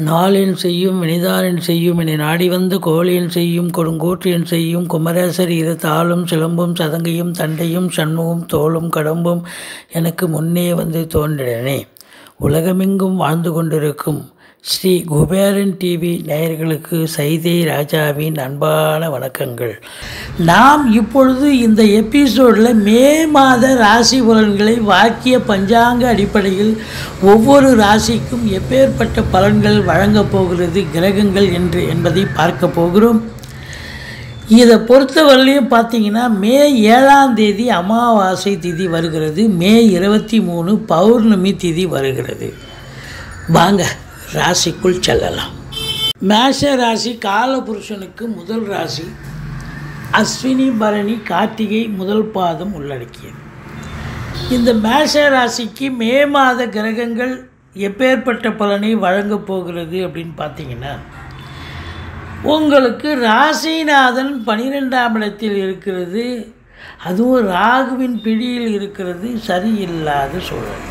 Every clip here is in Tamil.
நாளென் செய்யும் வினைதானென் செய்யும் என்னை நாடி வந்த கோளென் செய்யும் கொடுங்கூற்றென் செய்யும் குமரேசர் இரு தாளும் சிலம்பும் சதங்கையும் தண்டையும் சண்முகம் தோளும் கடம்பும் எனக்கு முன்னே வந்து தோன்றினே. உலகமெங்கும் வாழ்ந்து கொண்டிருக்கும் ஸ்ரீ குபேரன் டிவி நேயர்களுக்கு சைதை ராஜாவின் அன்பான வணக்கங்கள். நாம் இப்பொழுது இந்த எபிசோடில் மே மாத ராசி பலன்களை வாக்கிய பஞ்சாங்க அடிப்படையில் ஒவ்வொரு ராசிக்கும் எப்பேற்பட்ட பலன்கள் வழங்கப் போகிறது கிரகங்கள் என்பதை பார்க்க போகிறோம். இதை பொறுத்தவரையிலையும் பார்த்தீங்கன்னா மே 7ஆம் தேதி அமாவாசை திதி வருகிறது. மே 23 பௌர்ணமி திதி வருகிறது. வாங்க ராசிக்குள் செல்லலாம். மேஷ ராசி காலபுருஷனுக்கு முதல் ராசி. அஸ்வினி பரணி கார்த்திகை முதல் பாதம் உள்ளடக்கியது. இந்த மேஷ ராசிக்கு மே மாத கிரகங்கள் எப்பேற்பட்ட பலனை வழங்கப் போகிறது அப்படின்னு பார்த்தீங்கன்னா, உங்களுக்கு ராசிநாதன் 12ஆம் இடத்தில் இருக்கிறது. அதுவும் ராகுவின் பிடியில் இருக்கிறது. சரியில்லாத சூழல்.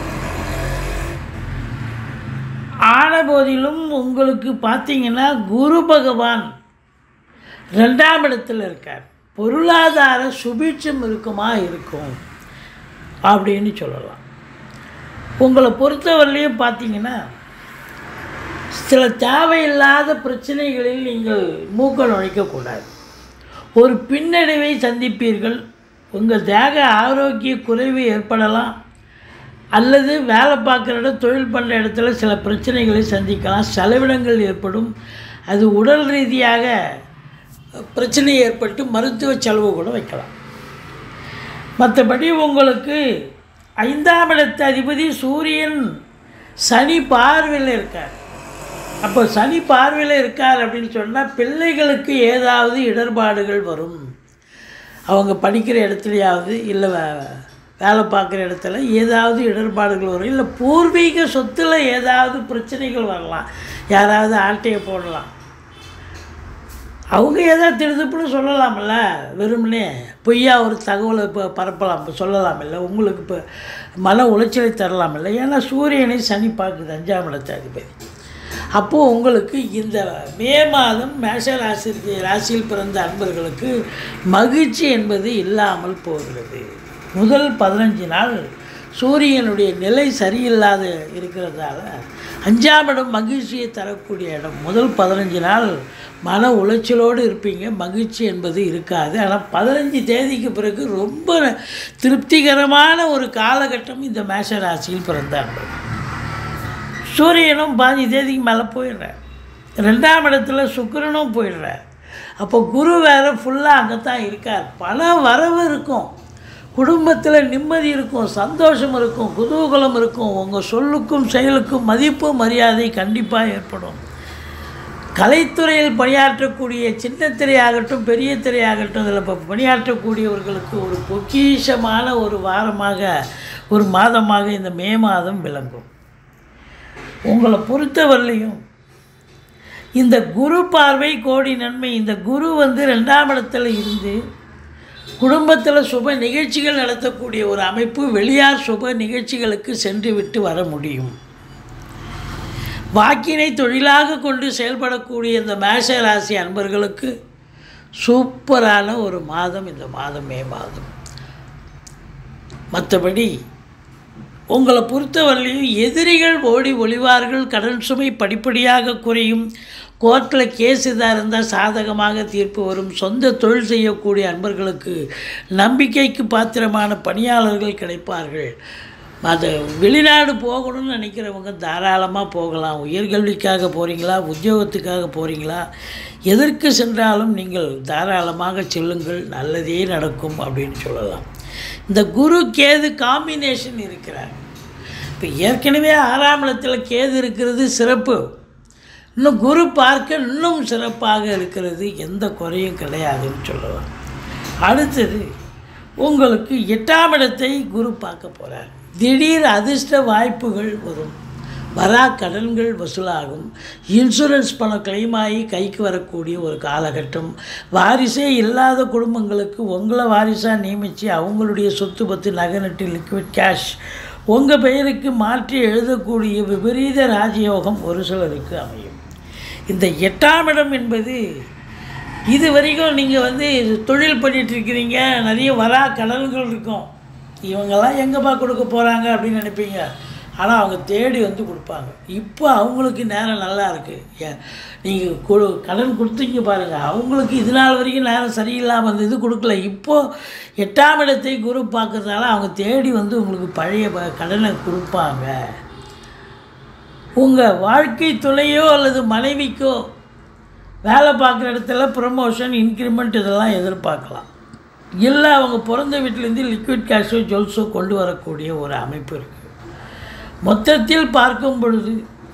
ஆன போதிலும் உங்களுக்கு பார்த்தீங்கன்னா குரு பகவான் 2ஆம் இடத்தில் இருக்கார். பொருளாதார சுபீட்சம் இருக்கும் அப்படின்னு சொல்லலாம். உங்களை பொறுத்தவரையிலையும் பார்த்தீங்கன்னா சில தேவையில்லாத பிரச்சனைகளில் நீங்கள் மூக்க நுழைக்கக்கூடாது. ஒரு பின்னடைவை சந்திப்பீர்கள். உங்கள் தேக ஆரோக்கிய குறைவு ஏற்படலாம். அல்லது வேலை பார்க்குற இடம் தொழில் பண்ணுற இடத்துல சில பிரச்சனைகளை சந்திக்கலாம். செலவினங்கள் ஏற்படும். அது உடல் ரீதியாக பிரச்சனை ஏற்பட்டு மருத்துவ செலவு கூட வைக்கலாம். மற்றபடி உங்களுக்கு 5ஆம் இடத்து அதிபதி சூரியன் சனி பார்வையில் இருக்கார். அப்போ சனி பார்வையில் இருக்கார் அப்படின்னு சொன்னால் பிள்ளைகளுக்கு ஏதாவது இடர்பாடுகள் வரும். அவங்க படிக்கிற இடத்துலையாவது இல்லை வேலை பார்க்குற இடத்துல ஏதாவது இடர்பாடுகள் வரும். இல்லை பூர்வீக சொத்தில் ஏதாவது பிரச்சனைகள் வரலாம். யாராவது ஆட்டையை போடலாம். அவங்க ஏதாவது திருதுப்புன்னு சொல்லலாம்ல. வெறுமனே பொய்யா ஒரு தகவலை இப்போ பரப்பலாம், இப்போ சொல்லலாம் இல்லை. உங்களுக்கு இப்போ மன உளைச்சலை தரலாம் இல்லை. ஏன்னா சூரியனை சனி பார்க்குது 5ஆம் இடத்து அதிபதி. அப்போது உங்களுக்கு இந்த மே மாதம் மேஷ ராசியில் பிறந்த அன்பர்களுக்கு மகிழ்ச்சி என்பது இல்லாமல் போகிறது. முதல் 15 நாள் சூரியனுடைய நிலை சரியில்லாத இருக்கிறதால 5ஆம் இடம் மகிழ்ச்சியை தரக்கூடிய இடம். முதல் 15 நாள் மன உளைச்சலோடு இருப்பீங்க. மகிழ்ச்சி என்பது இருக்காது. ஆனால் 15 தேதிக்கு பிறகு ரொம்ப திருப்திகரமான ஒரு காலகட்டம் இந்த மேஷ ராசியில் பிறந்தார்கள். சூரியனும் 15 தேதிக்கு மேலே போயிடுறார். 2ஆம் இடத்துல சுக்கிரனும் போயிடுறார். அப்போ குரு வேறு ஃபுல்லாக அங்கே தான் இருக்கார். பண வரவு இருக்கும். குடும்பத்தில் நிம்மதி இருக்கும், சந்தோஷம் இருக்கும், குதூகலம் இருக்கும். உங்கள் சொல்லுக்கும் செயலுக்கும் மதிப்பு மரியாதை கண்டிப்பாக ஏற்படும். கலைத்துறையில் பணியாற்றக்கூடிய சின்ன திரையாகட்டும் பெரிய திரையாகட்டும் அதில் இப்போ பணியாற்றக்கூடியவர்களுக்கு ஒரு பொக்கிஷமான ஒரு வாரமாக ஒரு மாதமாக இந்த மே மாதம் விளங்கும். உங்களை பொறுத்தவரையிலையும் இந்த குரு பார்வை கோடி நன்மை. இந்த குரு 2ஆம் இடத்துல இருந்து குடும்பத்தில் சுப நிகழ்ச்சிகள் நடத்தக்கூடிய ஒரு அமைப்பு. வெளியார் சுப நிகழ்ச்சிகளுக்கு சென்று விட்டு வர முடியும். வாக்கினை தொழிலாக கொண்டு செயல்படக்கூடிய இந்த மேஷ ராசி அன்பர்களுக்கு சூப்பரான ஒரு மாதம் இந்த மாதம் மே மாதம். மற்றபடி உங்களை பொறுத்தவரையிலையும் எதிரிகள் ஓடி ஒளிவார்கள். கடன் சுமை படிப்படியாக குறையும். கோர்ட்டில் கேஸ் இதாக இருந்தால் சாதகமாக தீர்ப்பு வரும். சொந்த தொழில் செய்யக்கூடிய அன்பர்களுக்கு நம்பிக்கைக்கு பாத்திரமான பணியாளர்கள் கிடைப்பார்கள். அது வெளிநாடு போகணும்னு நினைக்கிறவங்க தாராளமாக போகலாம். உயர்கல்விக்காக போகிறீங்களா, உத்தியோகத்துக்காக போகிறீங்களா, எதற்கு சென்றாலும் நீங்கள் தாராளமாக செல்லுங்கள். நல்லதே நடக்கும் அப்படின்னு சொல்லலாம். இந்த குரு கேது காம்பினேஷன் இருக்கிறார். இப்போ ஏற்கனவே 6ஆம் இடத்தில் கேது இருக்கிறது சிறப்பு. இன்னும் குரு பார்க்க இன்னும் சிறப்பாக இருக்கிறது. எந்த குறையும் கிடையாதுன்னு சொல்லலாம். அடுத்தது உங்களுக்கு 8ஆம் இடத்தை குரு பார்க்க போகிறார். திடீர் அதிர்ஷ்ட வாய்ப்புகள் வரும். வரா கடன்கள் வசூலாகும். இன்சூரன்ஸ் பணம் கிளைம் ஆகி கைக்கு வரக்கூடிய ஒரு காலகட்டம். வாரிசே இல்லாத குடும்பங்களுக்கு உங்களை வாரிசாக நியமித்து அவங்களுடைய சொத்து பத்து நகை நட்டு லிக்விட் கேஷ் உங்கள் பெயருக்கு மாற்றி எழுதக்கூடிய விபரீத ராஜயோகம் ஒரு சிலருக்கு அமையும். இந்த 8ஆம் இடம் என்பது இது வரைக்கும் நீங்கள் தொழில் பண்ணிகிட்ருக்கிறீங்க, நிறைய வரா கடன்கள் இருக்கும். இவங்கெல்லாம் எங்கேப்பா கொடுக்க போகிறாங்க அப்படின்னு நினைப்பீங்க. ஆனால் அவங்க தேடி கொடுப்பாங்க. இப்போ அவங்களுக்கு நேரம் நல்லா இருக்குது. நீங்கள் கடன் கொடுத்தீங்க பாருங்கள், அவங்களுக்கு இது நாள் வரைக்கும் நேரம் சரியில்லாமல் இருந்தது, கொடுக்கல. இப்போது 8ஆம் இடத்தை குரு பார்க்கறதுனால அவங்க தேடி உங்களுக்கு பழைய கடனை கொடுப்பாங்க. உங்கள் வாழ்க்கை துணையோ அல்லது மனைவிக்கோ வேலை பார்க்குற இடத்துல ப்ரமோஷன், இன்க்ரிமெண்ட் இதெல்லாம் எதிர்பார்க்கலாம். இல்லை அவங்க பிறந்த வீட்டிலேருந்து லிக்விட் கேஷோ ஜுவல்ஸோ கொண்டு வரக்கூடிய ஒரு அமைப்பு இருக்குது. மொத்தத்தில் பார்க்கும் பொழுது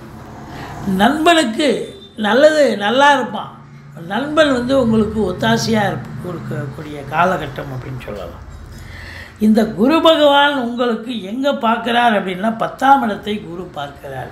நண்பனுக்கு நல்லா இருப்பான். நண்பன் உங்களுக்கு ஒத்தாசையாக கொடுக்கக்கூடிய காலகட்டம் அப்படின்னு சொல்லலாம். இந்த குரு பகவான் உங்களுக்கு எங்கே பார்க்குறார் அப்படின்னா 10ஆம் இடத்தை குரு பார்க்கிறார்.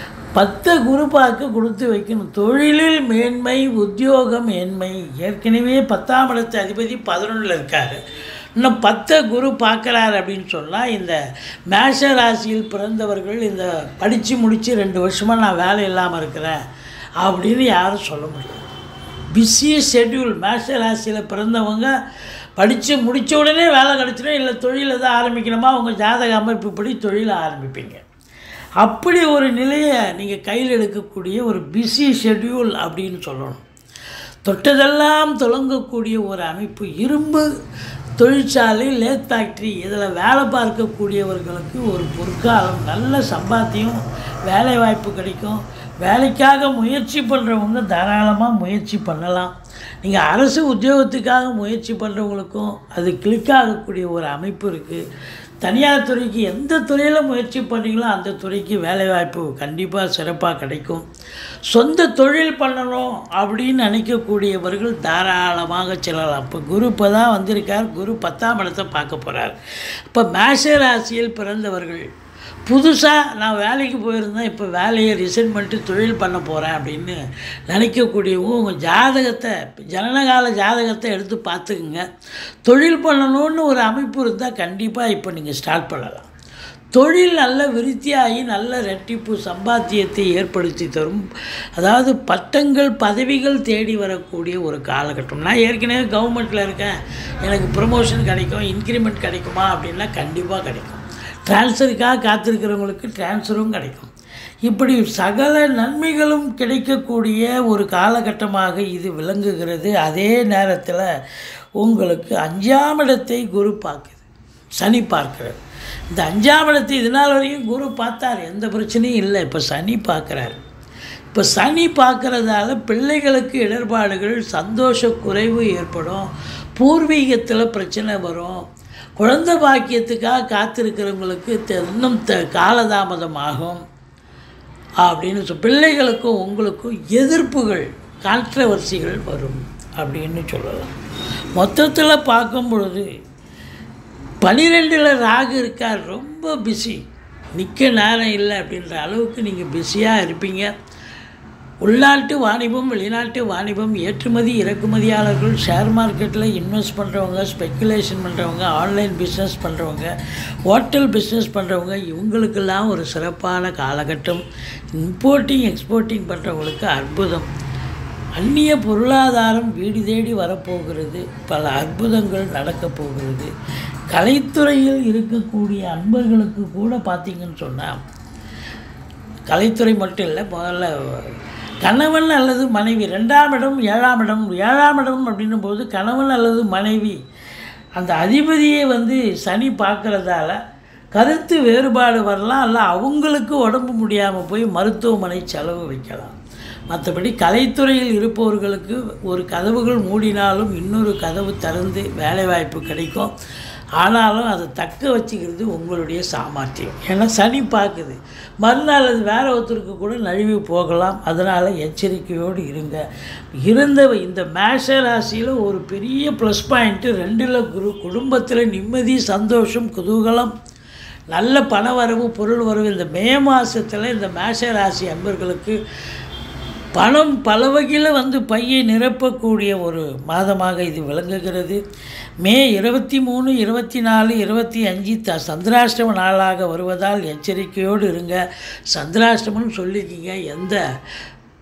10 குரு பார்க்க கொடுத்து வைக்கணும். தொழிலில் மேன்மை, உத்தியோகம் மேன்மை. ஏற்கனவே 10ஆம் இடத்து அதிபதி 11ல் இருக்கார். இன்னும் 10 குரு பார்க்குறார் அப்படின்னு சொன்னால் இந்த மேஷ ராசியில் பிறந்தவர்கள் இந்த படித்து முடித்து 2 வருஷமாக நான் வேலை இல்லாமல் இருக்கிறேன் அப்படின்னு யாரும் சொல்ல முடியாது. Busy schedule. மேஷ ராசியில் பிறந்தவங்க படித்து முடித்த உடனே வேலை கிடச்சிடும், இல்லை தொழில் எதாவது ஆரம்பிக்கணுமா அவங்க ஜாதக அமைப்புப்படி தொழிலை ஆரம்பிப்பீங்க. அப்படி ஒரு நிலையை நீங்கள் கையில் எடுக்கக்கூடிய ஒரு பிஸி ஷெட்யூல் அப்படின்னு சொல்லணும். தொட்டதெல்லாம் தொடங்கக்கூடிய ஒரு அமைப்பு. இரும்பு தொழிற்சாலை, லேத் ஃபேக்ட்ரி இதில் வேலை பார்க்கக்கூடியவர்களுக்கு ஒரு பொற்காலம். நல்ல சம்பாத்தியம், வேலை வாய்ப்பு கிடைக்கும். வேலைக்காக முயற்சி பண்ணுறவங்க தாராளமாக முயற்சி பண்ணலாம். நீங்கள் அரசு உத்தியோகத்துக்காக முயற்சி பண்ணுறவங்களுக்கும் அது கிளிக் ஆகக்கூடிய ஒரு அமைப்பு இருக்குது. தனியார் துறைக்கு எந்த துறையில் முயற்சி பண்ணுறீங்களோ அந்த துறைக்கு வேலைவாய்ப்பு கண்டிப்பாக சிறப்பாக கிடைக்கும். சொந்த தொழில் பண்ணணும் அப்படின்னு நினைக்கக்கூடியவர்கள் தாராளமாக செல்லலாம். இப்போ குரு இப்போ தான் வந்திருக்கார். குரு 10ஆம் இடத்தை பார்க்க போகிறார். இப்போ மேஷ ராசியில் பிறந்தவர்கள் புதுசாக நான் வேலைக்கு போயிருந்தேன், இப்போ வேலையை ரிசைன் பண்ணிட்டு தொழில் பண்ண போகிறேன் அப்படின்னு நினைக்கக்கூடியவங்க உங்கள் ஜாதகத்தை, ஜனனகால ஜாதகத்தை எடுத்து பார்த்துக்குங்க. தொழில் பண்ணணுன்னு ஒரு அமைப்பு இருந்தால் கண்டிப்பாக இப்போ நீங்கள் ஸ்டார்ட் பண்ணலாம். தொழில் நல்ல விருத்தியாகி நல்ல ரெட்டிப்பு சம்பாத்தியத்தை ஏற்படுத்தி தரும். அதாவது பட்டங்கள், பதவிகள் தேடி வரக்கூடிய ஒரு காலகட்டம். நான் ஏற்கனவே கவர்மெண்ட்டில் இருக்கேன், எனக்கு ப்ரமோஷன் கிடைக்கும், இன்க்ரிமெண்ட் கிடைக்குமா அப்படின்னா கண்டிப்பாக கிடைக்கும். டிரான்ஸ்ஃபருக்காக காத்திருக்கிறவங்களுக்கு டிரான்ஸ்ஃபரும் கிடைக்கும். இப்படி சகல நன்மைகளும் கிடைக்கக்கூடிய ஒரு காலகட்டமாக இது விளங்குகிறது. அதே நேரத்தில் உங்களுக்கு 5ஆம் இடத்தை குரு பார்க்குது, சனி பார்க்குறார். இந்த 5ஆம் இடத்தை இது நாள் வரைக்கும் குரு பார்த்தார், எந்த பிரச்சனையும் இல்லை. இப்போ சனி பார்க்குறார். இப்போ சனி பார்க்குறதால பிள்ளைகளுக்கு இடர்பாடுகள், சந்தோஷ குறைவு ஏற்படும். பூர்வீகத்தில் பிரச்சனை வரும். குழந்தை பாக்கியத்துக்காக காத்திருக்கிறவங்களுக்கு இன்னும் காலதாமதமாகும் அப்படின்னு பிள்ளைகளுக்கும் உங்களுக்கும் எதிர்ப்புகள், கான்ட்ரவர்சிகள் வரும் அப்படின்னு சொல்லலாம். மொத்தத்தில் பார்க்கும் பொழுது 12ல் ராகு இருக்கார். ரொம்ப பிஸி, நிற்க நேரம் இல்லை அப்படின்ற அளவுக்கு நீங்கள் பிஸியாக இருப்பீங்க. உள்நாட்டு வாணிபம், வெளிநாட்டு வாணிபம், ஏற்றுமதி இறக்குமதியாளர்கள், ஷேர் மார்க்கெட்டில் இன்வெஸ்ட் பண்ணுறவங்க, ஸ்பெக்குலேஷன் பண்ணுறவங்க, ஆன்லைன் பிஸ்னஸ் பண்ணுறவங்க, ஹோட்டல் பிஸ்னஸ் பண்ணுறவங்க, இவங்களுக்கெல்லாம் ஒரு சிறப்பான காலகட்டம். இம்போர்ட்டிங் எக்ஸ்போர்ட்டிங் பண்ணுறவங்களுக்கு அற்புதம். அந்நிய பொருளாதாரம் வீடு தேடி வரப்போகிறது. பல அற்புதங்கள் நடக்கப் போகிறது. கலைத்துறையில் இருக்கக்கூடிய அன்பர்களுக்கு கூட பார்த்திங்கன்னு சொன்னால், கலைத்துறை மட்டும் இல்லை, முதல்ல கணவன் அல்லது மனைவி 2ஆம் இடம் 7ஆம் இடம். 7ஆம் இடம் அப்படின்னும் போது கணவன் அல்லது மனைவி அந்த அதிபதியை சனி பார்க்குறதால கருத்து வேறுபாடு வரலாம். அல்ல அவங்களுக்கு உடம்பு முடியாமல் போய் மருத்துவமனை செலவு வைக்கலாம். மற்றபடி கலைத்துறையில் இருப்பவர்களுக்கு ஒரு கதவுகள் மூடினாலும் இன்னொரு கதவு திறந்து வேலைவாய்ப்பு கிடைக்கும். ஆனாலும் அதை தக்க வச்சுக்கிறது உங்களுடைய சாமர்த்தியம். ஏன்னா சனி பார்க்குது. மறுநாள் அது வேறு ஒருத்தருக்கு கூட நழுவி போகலாம். அதனால் எச்சரிக்கையோடு இருங்க. இந்த மேஷ ராசியில் ஒரு பெரிய ப்ளஸ் பாயிண்ட்டு 2ல் குரு. குடும்பத்தில் நிம்மதி, சந்தோஷம், குதூகலம், நல்ல பண வரவு, பொருள் வரவு. இந்த மே மாதத்தில் இந்த மேஷ ராசி அன்பர்களுக்கு பணம் பல வகையில் பையை நிரப்பக்கூடிய ஒரு மாதமாக இது விளங்குகிறது. மே 23, 24, 25 சந்திராஷ்டம நாளாக வருவதால் எச்சரிக்கையோடு இருங்க. சந்திராஷ்டமம்னு சொல்லிக்கிங்க. எந்த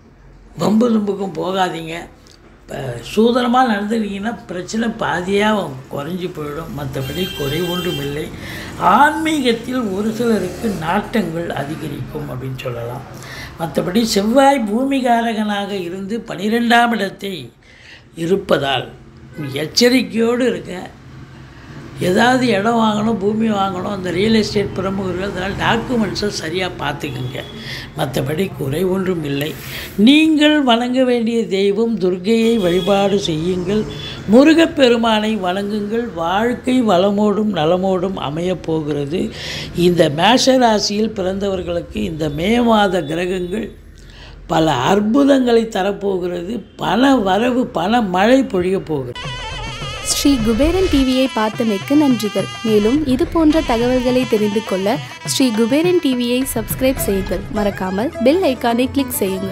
வம்பு தும்புக்கும் போகாதீங்க. இப்போ சூதனமாக நடந்துக்கிட்டிங்கன்னா பிரச்சனை பாதியாக குறைஞ்சி போயிடும். மற்றபடி குறை ஒன்றும் இல்லை. ஆன்மீகத்தில் ஒரு சிலருக்கு நாட்டங்கள் அதிகரிக்கும் அப்படின்னு சொல்லலாம். மற்றபடி செவ்வாய் பூமிகாரகனாக இருந்து 12ஆம் இடத்தை இருப்பதால் எச்சரிக்கையோடு இருக்க. ஏதாவது இடம் வாங்கணும், பூமி வாங்கணும், அந்த ரியல் எஸ்டேட் பிரமுகர்கள் அதனால் டாக்குமெண்ட்ஸை சரியாக பார்த்துக்குங்க. மற்றபடி குறை ஒன்றும் இல்லை. நீங்கள் வணங்க வேண்டிய தெய்வம் துர்க்கையை வழிபாடு செய்யுங்கள். முருகப்பெருமானை வணங்குங்கள். வாழ்க்கை வளமோடும் நலமோடும் அமையப் போகிறது. இந்த மேஷ ராசியில் பிறந்தவர்களுக்கு இந்த மே மாத கிரகங்கள் பல அற்புதங்களை தரப்போகிறது. பண வரவு, பண மழை பொழிய போகிறது. ஸ்ரீ குபேரன் டிவியை பார்த்தமைக்கு நன்றிகள். மேலும் இது போன்ற தகவல்களை தெரிந்து கொள்ள ஸ்ரீ குபேரன் டிவியை சப்ஸ்கிரைப் செய்யுங்கள். மறக்காமல் பெல் ஐக்கானை கிளிக் செய்யுங்கள்.